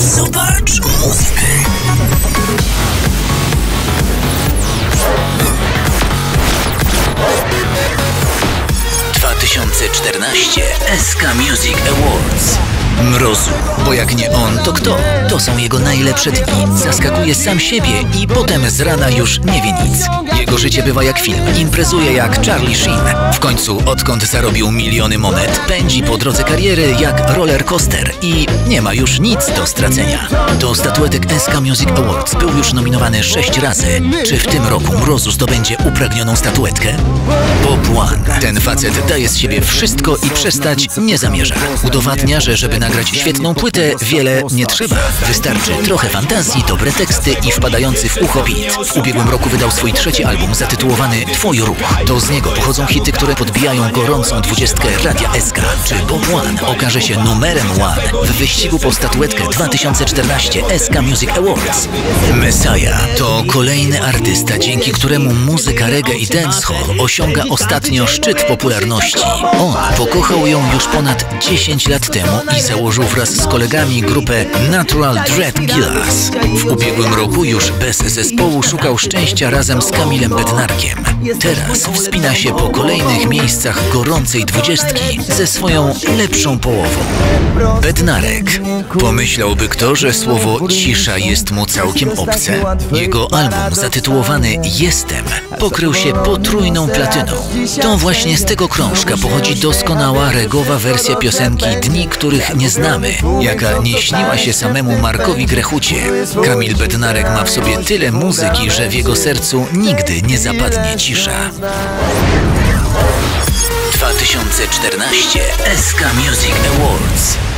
Zobacz muzykę. 2014 SK Music Awards. Mrozu, bo jak nie on, to kto? To są jego najlepsze dni. Zaskakuje sam siebie i potem z rana już nie wie nic. Jego życie bywa jak film, imprezuje jak Charlie Sheen. W końcu, odkąd zarobił miliony monet, pędzi po drodze kariery jak roller coaster i nie ma już nic do stracenia. Do statuetek SK Music Awards był już nominowany 6 razy. Czy w tym roku Mrozu zdobędzie upragnioną statuetkę? Bob One. Ten facet daje z siebie wszystko i przestać nie zamierza. Udowadnia, że żeby nagrać świetną płytę, wiele nie trzeba. Wystarczy trochę fantazji, dobre teksty i wpadający w ucho beat. W ubiegłym roku wydał swój trzeci album zatytułowany Twój ruch. To z niego pochodzą hity, które podbijają gorącą 20 Radia SK. Czy Bob One okaże się numerem one w wyścigu po statuetkę 2014 SK Music Awards? Messiah to kolejny artysta, dzięki któremu muzyka reggae i dancehall osiąga ostatnio szczyt popularności. On pokochał ją już ponad 10 lat temu i założył wraz z kolegami grupę Natural Dread Killers. W ubiegłym roku już bez zespołu szukał szczęścia razem z Kamilem Bednarkiem. Teraz wspina się po kolejnych miejscach gorącej 20 ze swoją lepszą połową. Bednarek. Pomyślałby kto, że słowo cisza jest mu całkiem obce? Jego album zatytułowany Jestem pokrył się potrójną platyną. To właśnie z tego krążka pochodzi doskonała regowa wersja piosenki Dni, których nie znamy, jaka nie śniła się samemu Markowi Grechucie. Kamil Bednarek ma w sobie tyle muzyki, że w jego sercu nigdy nie zapadnie cisza. 2014 SK Music Awards.